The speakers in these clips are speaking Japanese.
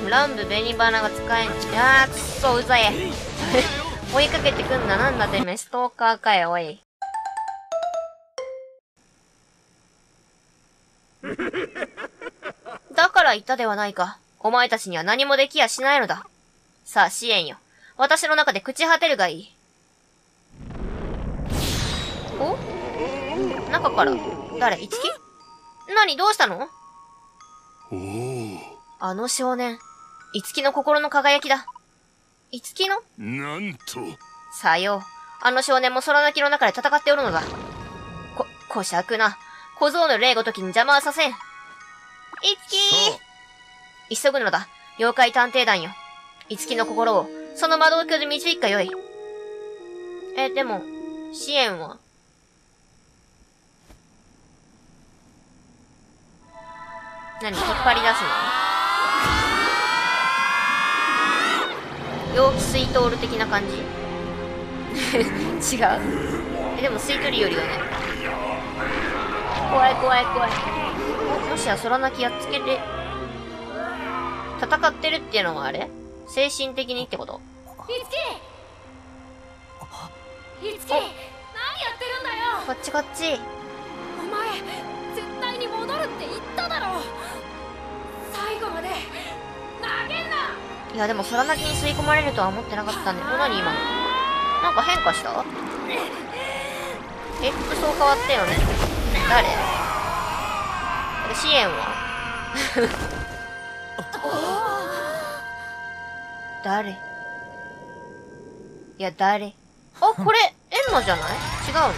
乱舞紅花が使えん。あー、くっそうざえ。追いかけてくんな、なんだてめえ、ストーカーかよ、おい。だから言ったではないか。お前たちには何もできやしないのだ。さあ、支援よ。私の中で朽ち果てるがいい。お？中から、誰？いつき？何、どうしたの？あの少年、いつきの心の輝きだ。いつきの？ なんと。 さよう。あの少年も空泣きの中で戦っておるのだ。こしゃくな。小僧の霊ごときに邪魔はさせん。いつきー！急ぐのだ。妖怪探偵団よ。いつきの心を、その窓奥で導くかよい。でも、支援は？何、引っ張り出すの？陽気スイートオール的な感じ？違う？でもスイートリーよりはね。怖い怖い怖い。もしや空泣きやっつけて、戦ってるっていうのはあれ？精神的にってこと？ いつき！いつき！何やってるんだよ！ こっちこっち。 お前、絶対に戻るって言っただろ！最後まで、投げんな！ いやでも空泣きに吸い込まれるとは思ってなかったんで。何今の？なんか変化した？服装変わったよね。誰？支援は？誰？いや、誰？あ、これ、エンマじゃない？違うの？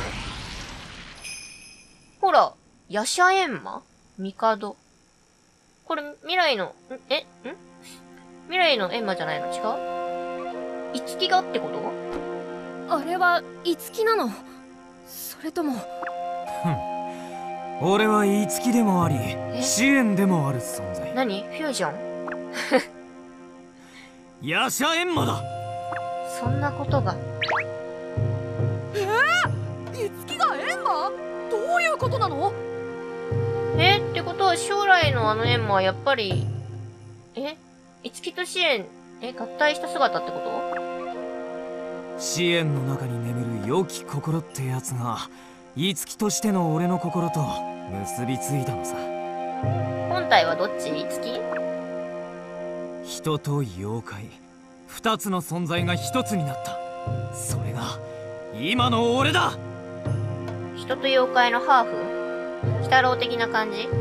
ほら、ヤシャエンマ？ミカド。これ、未来の、未来のエンマじゃないの？違う？いつきがってこと？ あれは、いつきなの？それとも。 俺はいつきでもあり、支援でもある存在。 何？フュージョン？ ヤシャエンマだ。 そんなことが。 いつきがエンマ？どういうことなの？ ってことは将来のあのエンマはやっぱり、いつきと支援、合体した姿ってこと？ 支援の中に眠る良き心ってやつが、いつきとしての俺の心と結びついたのさ。 本体はどっち？いつき？ 人と妖怪、二つの存在が一つになった。それが今の俺だ。 人と妖怪のハーフ？鬼太郎的な感じ？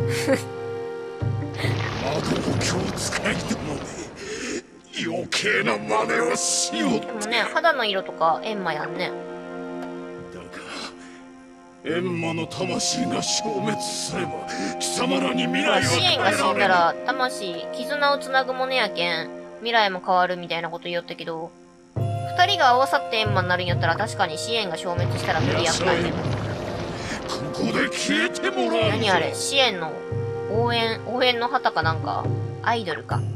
窓を今日使いでも余計な真似をしよう。 でもね、肌の色とかエンマやんね。 だがエンマの魂が消滅すれば貴様らに未来は支援が死んだら魂、絆をつなぐものやけん未来も変わるみたいなこと言おったけど、二人が合わさってエンマになるんやったら確かに支援が消滅したら無理やったんや。 ここで消えてもらう。 何あれ？支援の応援の旗かなんか？アイドルか。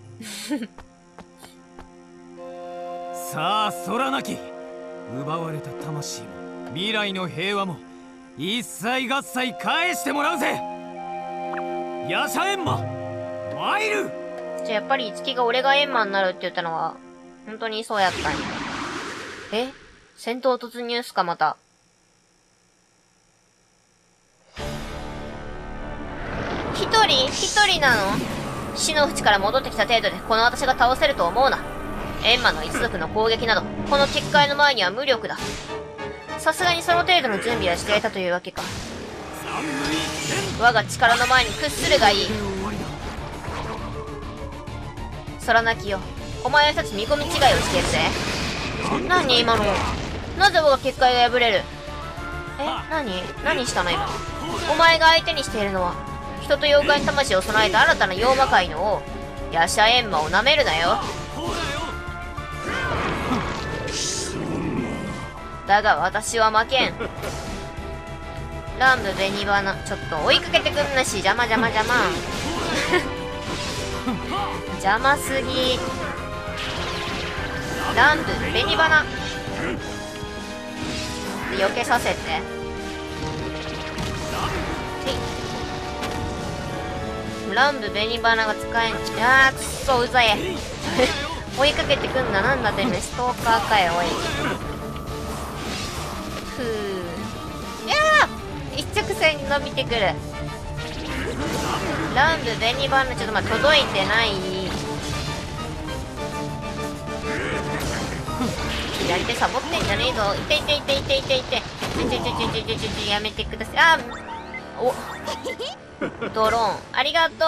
さあ空なき、奪われた魂も未来の平和も一切合切返してもらうぜ。ヤシャエンマ参る。 じゃあやっぱりいつきが俺がエンマになるって言ったのは本当にそうやったんや。戦闘突入っすかまた。一人なの？死の淵から戻ってきた程度でこの私が倒せると思うな。エンマの一族の攻撃などこの結界の前には無力だ。さすがにその程度の準備はしていたというわけか。我が力の前に屈するがいい。空泣きよ、お前は一つ見込み違いをしているぜ。何今の？なぜ我が結界が破れる？何したの今？お前が相手にしているのは人と妖怪に魂を備えた新たな妖魔界の王、ヤシャエンマを舐めるなよ。だが私は負けん。乱舞紅花、ちょっと追いかけてくんなし、邪魔邪魔すぎ。乱舞紅花避けさせて。 もランブ紅花が使えん。あーくっそうざえ追いかけてくんな。なんだてめえストーカーかよおい。ふう。いやー一直線に伸びてくる。ランブ紅花ちょっと待って、届いてない。左手サボってんじゃねえぞ。いていていていていていて。ちょやめてください。あおドローンありがとう。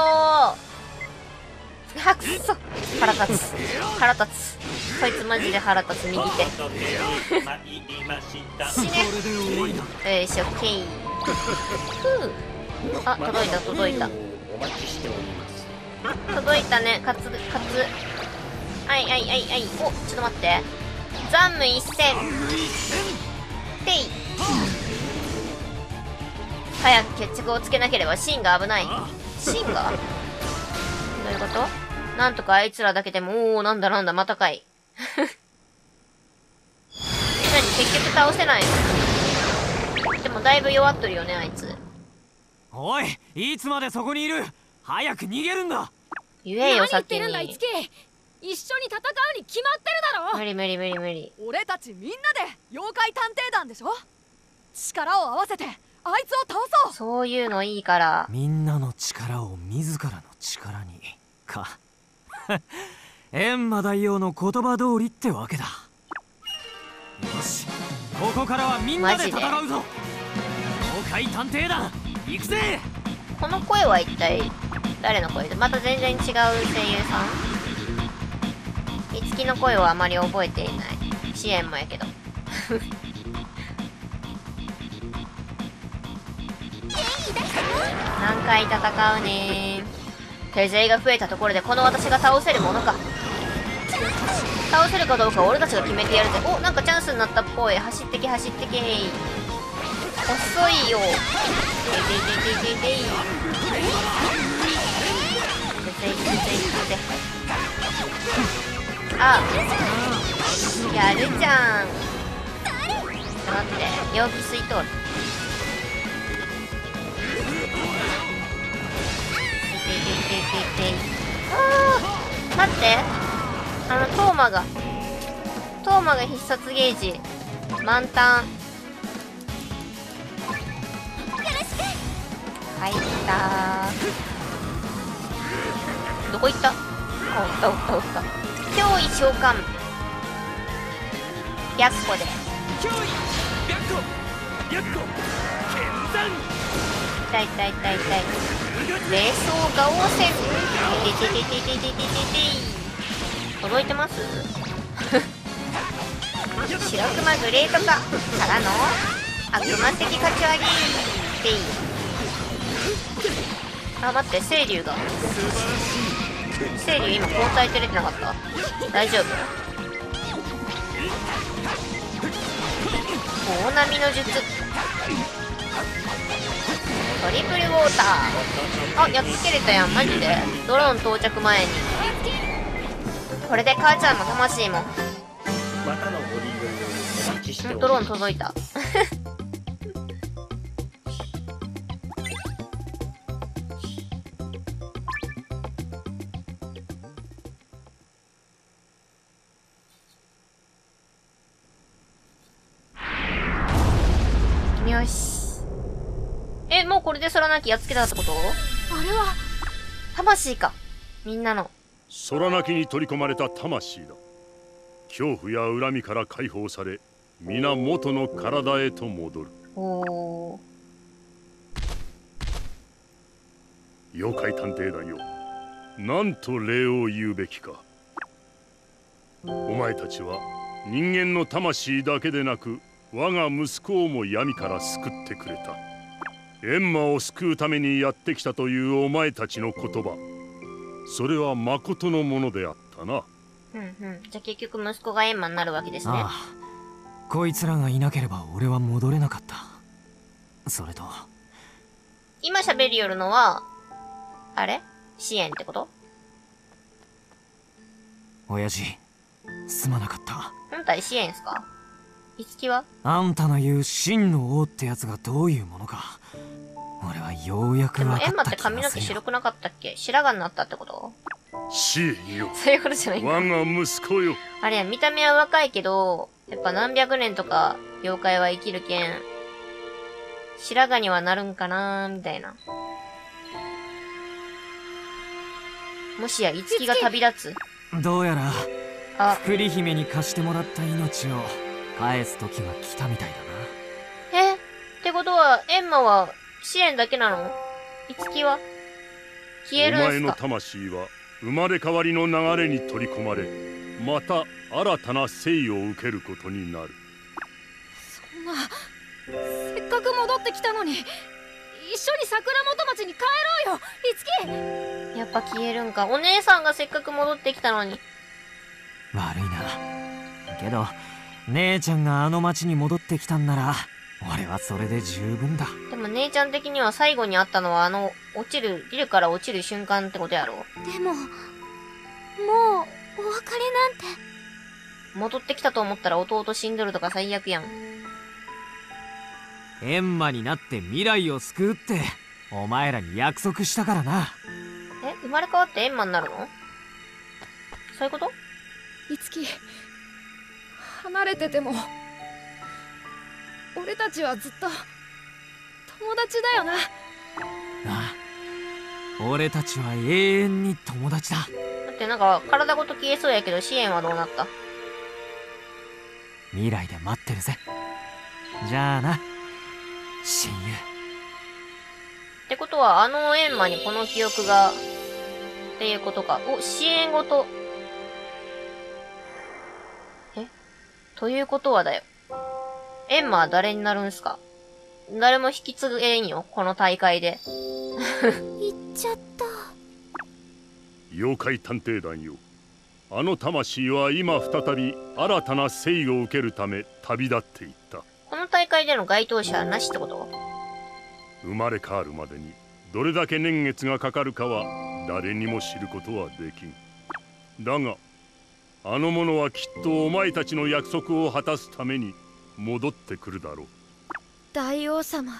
はくそ腹立つ腹立つ。こいつマジで腹立つ。右手死ね。よしオッケー。ふう。あ届いた届いた届いたね。カツはいはいはいはい。おちょっと待って。残務一戦てい。早く決着をつけなければシンが危ない。シンがどういうこと？なんとかあいつらだけでも。おーなんだなんだまたかい何結局倒せないの？でもだいぶ弱っとるよねあいつ。 おいいつまでそこにいる。早く逃げるんだ。 言えよ何言って先に。 るんだ一輝。一緒に戦うに決まってるだろ。 無理無理無理無理。 俺たちみんなで妖怪探偵団でしょ。力を合わせてあいつを倒そう。 そういうのいいから。 みんなの力を自らの力にか閻魔大王の言葉通りってわけだ。よしここからはみんなで戦うぞ。妖怪探偵団行くぜ。 この声は一体誰の声で？また全然違う声優さん？いつきの声はあまり覚えていない。支援もやけど何回戦うねー。手勢が増えたところでこの私が倒せるものか。倒せるかどうかは俺たちが決めてやるぜ。おなんかチャンスになったっぽい。走ってけ走ってけ。遅いよ。あやるじゃん。ちょっと待って陽気吸い通る。待ってトーマが必殺ゲージ満タン入ったー。どこ行った？あおったおった脅威召喚白虎で脅威白虎痛い痛い痛い痛い。冷霜ガオー戦届いてます白熊グレート化からの悪魔的勝ち上げていい。あ待って清流が清流今交代って出てなかった？大丈夫？大波の術トリプルウォーター。あやっつけれたやんマジで。ドローン到着前にこれで母ちゃんも魂もドローン届いたよし。もうこれで空なきやっつけたってこと？ あれは魂か。みんなの空なきに取り込まれた魂だ。恐怖や恨みから解放され皆元の体へと戻る。 おー妖怪探偵団よ、なんと礼を言うべきか。お前たちは人間の魂だけでなく我が息子をも闇から救ってくれた。閻魔を救うためにやってきたというお前たちの言葉、それは誠のものであったな。 じゃあ結局息子が閻魔になるわけですね。 ああこいつらがいなければ俺は戻れなかった。それと今喋りよるのはあれ支援ってこと？ 親父すまなかった。 本体支援っすか？いつきは？ あんたの言う真の王ってやつがどういうものか俺はようやくでも分かったエンマって髪の毛白くなかったっけ？白髪になったってこと？ シエンよ、 そういうことじゃない我が息子よ。 あれや、見た目は若いけど、やっぱ何百年とか妖怪は生きるけん、白髪にはなるんかなーみたいな。もしや、いつきが旅立つ？ どうやらあ、 栗姫に貸してもらった命を返す時が来たみたいだな。 ってことは、エンマは試練だけなの？いつきは消えお前のるんすか？ 魂は生まれ変わりの流れに取り込まれ、また新たな生を受けることになる。 そんな、せっかく戻ってきたのに、一緒に桜本町に帰ろうよ、いつき。 やっぱ消えるんか。お姉さんがせっかく戻ってきたのに。 悪いな。けど姉ちゃんがあの町に戻ってきたんなら俺はそれで十分だ。 でも姉ちゃん的には最後に会ったのはビルから落ちる瞬間ってことやろ？ でももうお別れなんて。 戻ってきたと思ったら弟死んどるとか最悪やん。 エンマになって未来を救うってお前らに約束したからな。 生まれ変わってエンマになるの？そういうこと？ いつき、離れてても俺たちはずっと友達だよな。 ああ、俺たちは永遠に友達だ。 だってなんか体ごと消えそうやけど、支援はどうなった？ 未来で待ってるぜ。じゃあな、親友。 ってことはあのエンマにこの記憶がっていうことか。支援ごと。ということはだよ。エンマは誰になるんすか？誰も引き継げんよ、この大会で。 行っちゃった。 妖怪探偵団よ、あの魂は今再び新たな生を受けるため旅立っていった。 この大会での該当者はなしってこと？ 生まれ変わるまでにどれだけ年月がかかるかは誰にも知ることはできん。だがあの者はきっとお前たちの約束を果たすために戻ってくるだろう。 大王様。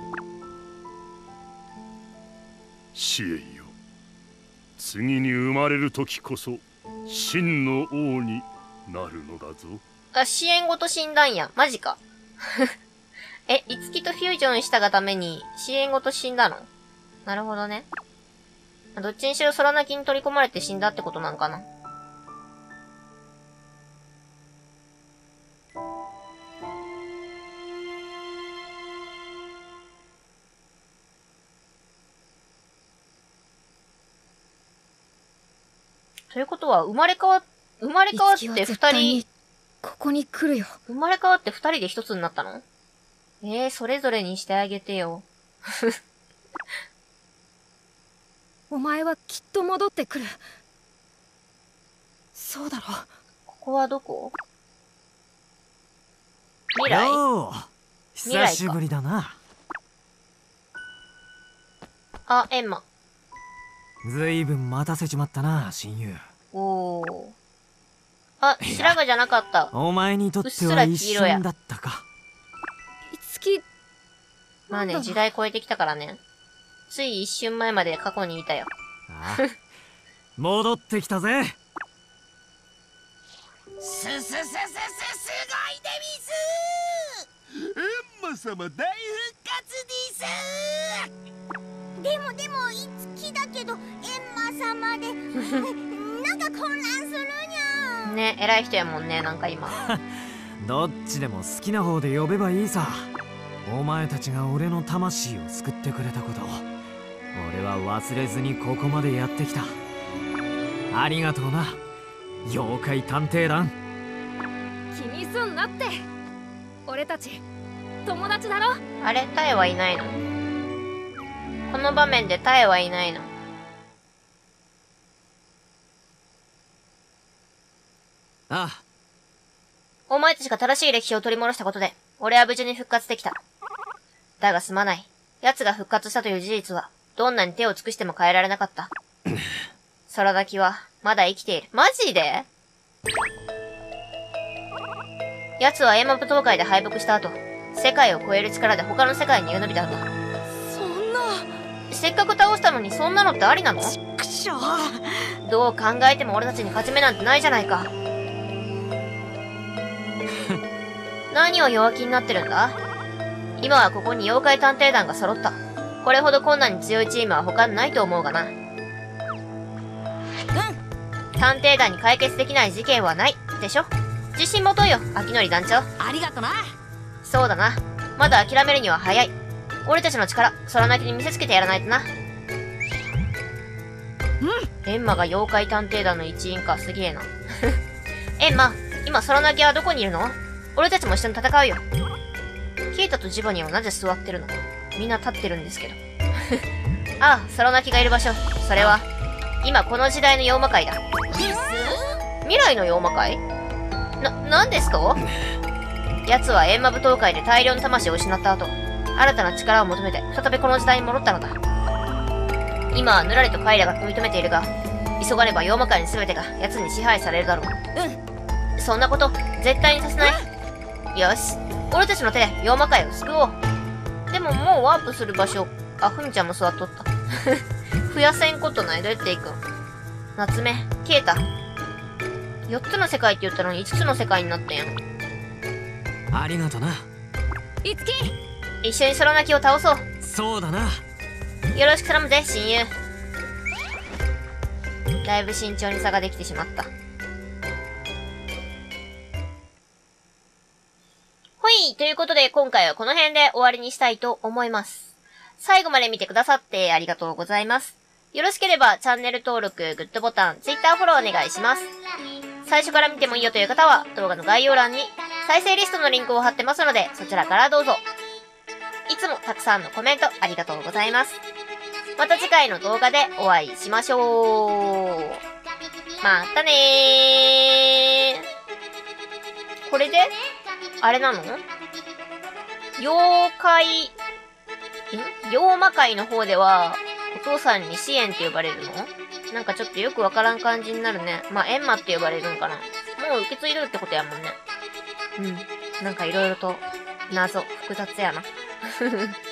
シエンよ、次に生まれる時こそ真の王になるのだぞ。 支援ごと死んだんや。マジか。いつきとフュージョンしたがために支援ごと死んだの？なるほどね。どっちにしろ空泣きに取り込まれて死んだってことなんかな。ということは、生まれ変わって二人、 ここに来るよ。 生まれ変わって二人で一つになったの？それぞれにしてあげてよ。 お前はきっと戻ってくる。そうだろ。 ここはどこ？未来？ よう、久しぶりだな。 あ、エンマ。 ずいぶん待たせちまったな、親友。 おー。あ、白髪じゃなかった。 お前にとっては一瞬だったか。 いつき、 まあね、時代超えてきたからね。つい一瞬前まで過去にいたよ。 ああ、戻ってきたぜ。 すごいでみす。エンマ様大復活です。 でもいつきだけどエンマ様でなんか混乱するにゃ。 ね、偉い人やもんね、なんか今。 どっちでも好きな方で呼べばいいさ。お前たちが俺の魂を救ってくれたこと、俺は忘れずにここまでやってきた。ありがとうな、妖怪探偵団。 気にすんなって。俺たち友達だろ。 あれ、タエはいないの？この場面でタエはいないの？ ああ、 お前たちが正しい歴史を取り戻したことで、俺は無事に復活できた。だがすまない。奴が復活したという事実は、どんなに手を尽くしても変えられなかった。空滝は、まだ生きている。マジで？奴はエンマ舞踏会で敗北した後、世界を超える力で他の世界に逃げ延びたんだ。 そんな。 せっかく倒したのにそんなのってありなの？ くしょう。 どう考えても俺たちに勝ち目なんてないじゃないか。何を弱気になってるんだ？今はここに妖怪探偵団が揃った。これほど困難に強いチームは他にないと思うがな。探偵団に解決できない事件はない、でしょ？自信持とうよ、秋典団長。 ありがとな。 そうだな。まだ諦めるには早い。俺たちの力、空泣きに見せつけてやらないとな。エンマが妖怪探偵団の一員か、すげえな。エンマ、今空泣きはどこにいるの？俺たちも一緒に戦うよ。ケイタとジバニーはなぜ座ってるの？みんな立ってるんですけど。ああ、空泣きがいる場所。それは、今この時代の妖魔界だ。未来の妖魔界？なんですと？奴は閻魔舞踏会で大量の魂を失った後、新たな力を求めて再びこの時代に戻ったのだ。今はヌラリとカイラが組み止めているが、急がねば妖魔界の全てが奴に支配されるだろう。そんなこと、絶対にさせない。よし、俺たちの手で妖魔界を救おう。でももうワープする場所、あ、ふみちゃんも座っとった。増やせんことない。どうやって行くん？夏目、ケイタ。4つの世界って言ったのに5つの世界になってんやん。 ありがとな。 いつき、 一緒に空泣きを倒そう。 そうだな。 よろしく頼むぜ、親友。だいぶ慎重に差ができてしまった。ほい、ということで今回はこの辺で終わりにしたいと思います。最後まで見てくださってありがとうございます。よろしければチャンネル登録、グッドボタン、Twitter フォローお願いします。最初から見てもいいよという方は動画の概要欄に再生リストのリンクを貼ってますのでそちらからどうぞ。いつもたくさんのコメントありがとうございます。また次回の動画でお会いしましょう。またねー。これであれなの？妖魔界の方ではお父さんに支援って呼ばれるの？なんかちょっとよくわからん感じになるね。まあ、閻魔って呼ばれるんかな。もう受け継いでるってことやもんね。なんかいろいろと謎、複雑やな。